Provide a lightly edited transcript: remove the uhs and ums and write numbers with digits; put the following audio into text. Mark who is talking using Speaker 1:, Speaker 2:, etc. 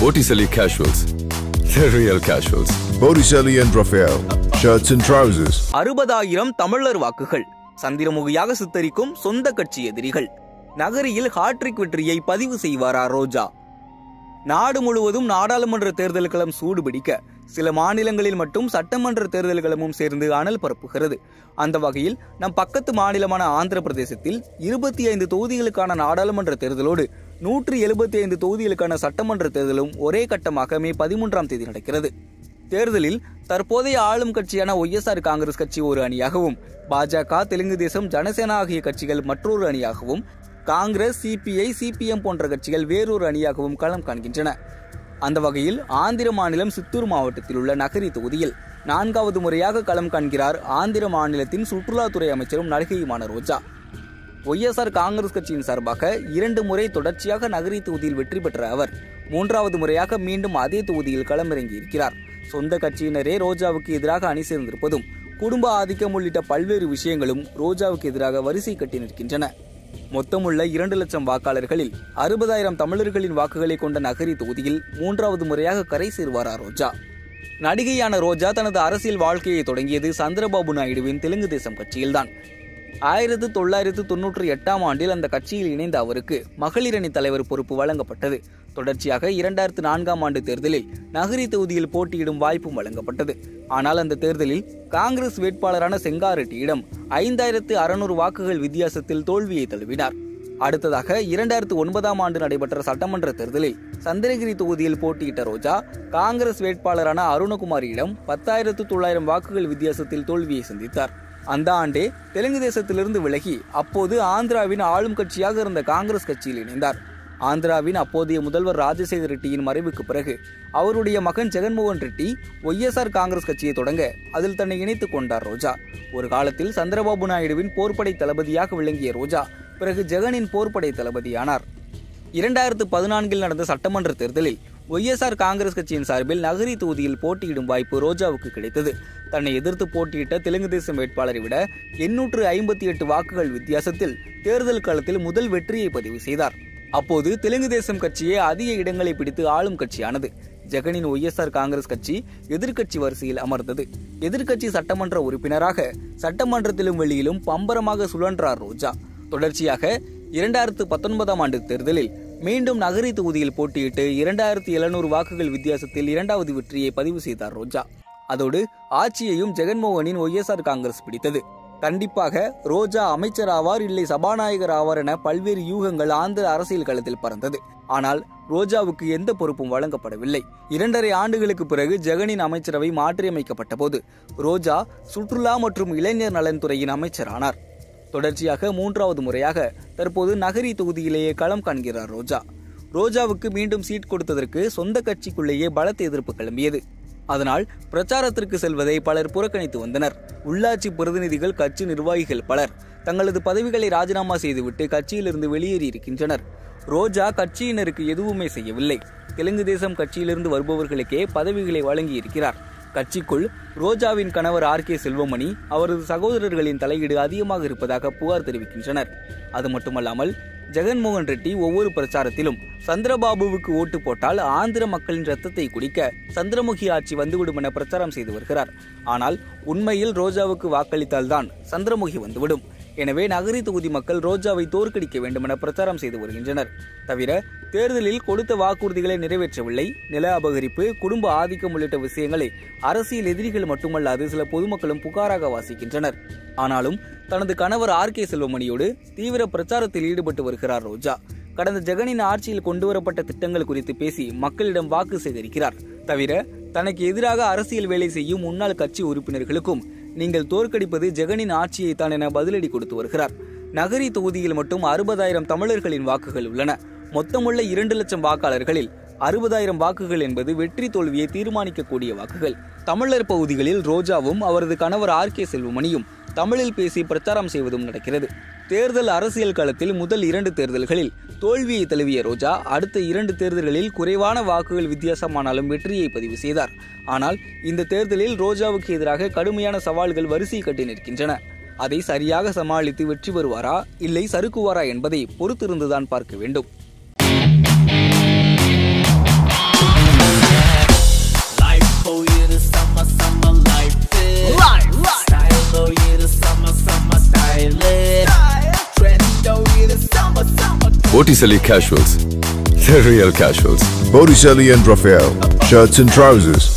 Speaker 1: Botticelli Casuals. The real casuals.
Speaker 2: Botticelli and Raphael. Shirts and trousers.
Speaker 3: 60,000 தமிழர் வாக்குகள். சந்திரமுகியாக சித்தரிக்கும் சொந்த கட்சி எதிரிகள். நகரில் ஹாட்ரிக் வெற்றியை பதிவு செய்வாரா ரோஜா? நாடு முழுவதும் நாடாளுமன்ற தேர்தல் களம் சூடுபிடிக்க சில மாநிலங்களில் மட்டும் சட்டமன்ற தேர்தல் களமும் சேர்ந்து அனல் பரப்புகிறது. அந்த வகையில் நம் பக்கத்து மாநிலமான ஆந்திர பிரதேசத்தில் 25 தொகுதிகளுக்கான நாடாளுமன்ற தேர்தலோடு 175 தொகுதிகளுக்கான சட்டமன்ற தேர்தலும் ஒரே கட்டமாக மே 13ஆம் தேதி நடக்கிறது. தேர்தலில் தற்போதைய ஆளும் கட்சியான OSR காங்கிரஸ் கட்சி ஒரு அணியாகவும், பாஜக, தெலுங்கு தேசம், ஜனசேனா ஆகிய கட்சிகள் மற்றொரு அணியாகவும், காங்கிரஸ், CPI, CPM போன்ற கட்சிகள் வேறொரு அணியாகவும் களம் காண்கின்றன. அந்த வகையில் ஆந்திர மாநிலம் சித்தூர் மாவட்டத்தில் உள்ள நகரி தொகுதியில் 4வது முறையாக களம் காண்கிறார் ஆந்திர மாநிலத்தின் சுற்றுலாத்துறை அமைச்சரும் நடிகையுமான ரோஜா. OSR காங்கிரஸ் கட்சியின் சார்பாக 2 முறை தொடர்ச்சியாக நகரி தொகுதியில் வெற்றி பெற்ற அவர் 3வது முறையாக மீண்டும் அதே தொகுதியில் களமிறங்கி இருக்கிறார். சொந்த கட்சியினரே ரோஜாவுக்கு எதிராக அணி சேர்ந்திருப்பதும், குடும்ப ஆதிக்கம் உள்ளிட்ட பல்வேறு விஷயங்களும் ரோஜாவுக்கு எதிராக வரிசை கட்டி நிற்கின்றன. மொத்தமுள்ள 2 லட்சம் வாக்காளர்களில் 60,000 தமிழர்களின் வாக்குகளை கொண்ட நகரி தொகுதியில் 3வது முறையாக கரை சேர்வாரா ரோஜா? நடிகையான ரோஜா தனது அரசியல் வாழ்க்கையை தொடங்கியது சந்திரபாபு நாயுடுவின் தெலுங்கு தேசம் கட்சியில்தான். 1998ஆம் ஆண்டில் அந்த கட்சியில் இணைந்த அவருக்கு மகளிர் அணி தலைவர் பொறுப்பு வழங்கப்பட்டது. தொடர்ச்சியாக 2004ஆம் ஆண்டு தேர்தலில் நகரி தொகுதியில் போட்டியிடும் வாய்ப்பும் வழங்கப்பட்டது. ஆனால் அந்த தேர்தலில் காங்கிரஸ் வேட்பாளரான செங்காரெட்டியிடம் 5600 வாக்குகள் வித்தியாசத்தில் தோல்வியை தழுவினார். அடுத்ததாக 2009ஆம் ஆண்டு நடைபெற்ற சட்டமன்ற தேர்தலில் சந்திரகிரி தொகுதியில் போட்டியிட்ட ரோஜா காங்கிரஸ் வேட்பாளரான அருணகுமாரியிடம் 10,900 வாக்குகள் வித்தியாசத்தில் தோல்வியை சந்தித்தார். அந்த ஆண்டே தெலுங்கு தேசத்திலிருந்து விலகி அப்போது ஆந்திராவின் ஆளும் கட்சியாக இருந்த காங்கிரஸ் கட்சியில் இணைந்தார். ஆந்திராவின் அப்போதைய முதல்வர் ராஜசேகர ரெட்டியின் மறைவுக்கு பிறகு அவருடைய மகன் ஜெகன்மோகன் ரெட்டி OSR காங்கிரஸ் கட்சியை தொடங்க அதில் தன்னை இணைத்துக் கொண்டார் ரோஜா. ஒரு காலத்தில் சந்திரபாபு நாயுடுவின் போர்ப்படை தளபதியாக விளங்கிய ரோஜா பிறகு ஜெகனின் போர்ப்படை தளபதியானார். 2014இல் நடந்த சட்டமன்ற தேர்தலில் OSR காங்கிரஸ் கட்சியின் சார்பில் நகரி தொகுதியில் போட்டியிடும் வாய்ப்பு ரோஜாவுக்கு கிடைத்தது. தன்னை எதிர்த்து போட்டியிட்ட தெலுங்கு தேசம் வேட்பாளரை விட 858 வாக்குகள் வித்தியாசத்தில் தேர்தல் களத்தில் முதல் வெற்றியை பதிவு செய்தார். அப்போது தெலுங்கு தேசம் கட்சியே அதிக இடங்களை பிடித்து ஆளும் கட்சியானது. ஜெகனின் OSR காங்கிரஸ் கட்சி எதிர்க்கட்சி வரிசையில் அமர்ந்தது. எதிர்க்கட்சி சட்டமன்ற உறுப்பினராக சட்டமன்றத்திலும் வெளியிலும் பம்பரமாக சுழன்றார் ரோஜா. தொடர்ச்சியாக 2019ஆம் ஆண்டு தேர்தலில் மீண்டும் நகரி தொகுதியில் போட்டியிட்டு 2700 வாக்குகள் வித்தியாசத்தில் 2வது வெற்றியை பதிவு செய்தார் ரோஜா. அதோடு ஆட்சியையும் ஜெகன்மோகனின் OSR காங்கிரஸ் பிடித்தது. கண்டிப்பாக ரோஜா அமைச்சர் ஆவார், இல்லை சபாநாயகர் ஆவார் என பல்வேறு யூகங்கள் ஆந்திர அரசியல் களத்தில் பறந்தது. ஆனால் ரோஜாவுக்கு எந்த பொறுப்பும் வழங்கப்படவில்லை. 2.5 ஆண்டுகளுக்கு பிறகு ஜெகனின் அமைச்சரவை மாற்றியமைக்கப்பட்ட போது ரோஜா சுற்றுலா மற்றும் இளைஞர் நலன்துறையின் அமைச்சரானார். தொடர்ச்சியாக 3வது முறையாக தற்போது நகரி தொகுதியிலேயே களம் காண்கிறார் ரோஜா. ரோஜாவுக்கு மீண்டும் சீட் கொடுத்ததற்கு சொந்த கட்சிக்குள்ளேயே பலத்த எதிர்ப்பு கிளம்பியது. அதனால் பிரச்சாரத்திற்கு செல்வதை பலர் புறக்கணித்து வந்தனர். உள்ளாட்சி பிரதிநிதிகள், கட்சி நிர்வாகிகள் பலர் தங்களது பதவிகளை ராஜினாமா செய்துவிட்டு கட்சியிலிருந்து வெளியேறி இருக்கின்றனர். ரோஜா கட்சியினருக்கு எதுவுமே செய்யவில்லை. தெலுங்கு தேசம் கட்சியிலிருந்து வருபவர்களுக்கே பதவிகளை வழங்கி இருக்கிறார். கட்சிக்குள் ரோஜாவின் கணவர் RK செல்வமணி, அவரது சகோதரர்களின் தலையீடு அதிகமாக இருப்பதாக புகார் தெரிவிக்கின்றனர். அது மட்டுமல்லாமல் ஜெகன்மோகன் ரெட்டி ஒவ்வொரு பிரச்சாரத்திலும் சந்திரபாபுவுக்கு ஓட்டு போட்டால் ஆந்திர மக்களின் ரத்தத்தை குடிக்க சந்திரமுகி ஆட்சி வந்துவிடும் என பிரச்சாரம் செய்து வருகிறார். ஆனால் உண்மையில் ரோஜாவுக்கு வாக்களித்தால்தான் சந்திரமுகி வந்துவிடும். எனவே நகரி தொகுதி மக்கள் ரோஜாவை தோற்கடிக்க வேண்டும் என பிரச்சாரம் செய்து வருகின்றனர். தவிர தேர்தலில் கொடுத்த வாக்குறுதிகளை நிறைவேற்றவில்லை. நில அபகரிப்பு, குடும்ப ஆதிக்கம் உள்ளிட்ட விஷயங்களை அரசியல் எதிரிகள் மட்டுமல்லாது சில பொதுமக்களும் புகாராக வாசிக்கின்றனர். ஆனாலும் தனது கணவர் RK செல்வமணியோடு தீவிர பிரச்சாரத்தில் ஈடுபட்டு வருகிறார் ரோஜா. கடந்த ஜெகனின் ஆட்சியில் கொண்டுவரப்பட்ட திட்டங்கள் குறித்து பேசி மக்களிடம் வாக்கு சேகரிக்கிறார். தவிர தனக்கு எதிராக அரசியல் வேலை செய்யும் முன்னாள் கட்சி உறுப்பினர்களுக்கும் நீங்கள் தோற்கடிப்பது ஜெகனின் ஆட்சியை தான் என பதிலடி கொடுத்து வருகிறார். நகரி தொகுதியில் மட்டும் 60,000 தமிழர்களின் வாக்குகள் உள்ளன. மொத்தமுள்ள 2 லட்சம் வாக்காளர்களில் 60,000 வாக்குகள் என்பது வெற்றி தோல்வியை தீர்மானிக்கக்கூடிய வாக்குகள். தமிழர் பகுதிகளில் ரோஜாவும் அவரது கணவர் RK செல்வமணியும் தமிழில் பேசி பிரச்சாரம் செய்வதும் நடக்கிறது. தேர்தல் அரசியல் களத்தில் முதல் 2 தேர்தல்களில் தோல்வியை தழுவிய ரோஜா அடுத்த 2 தேர்தல்களில் குறைவான வாக்குகள் வித்தியாசமானாலும் வெற்றியை பதிவு செய்தார். ஆனால் இந்த தேர்தலில் ரோஜாவுக்கு எதிராக கடுமையான சவால்கள் வரிசை கட்டி நிற்கின்றன. அதை சரியாக சமாளித்து வெற்றி பெறுவாரா இல்லை சறுக்குவாரா என்பதை பொறுத்திருந்துதான் பார்க்க வேண்டும்.
Speaker 1: Botticelli Casuals. The real casuals.
Speaker 2: Botticelli and Raphael, shirts and trousers.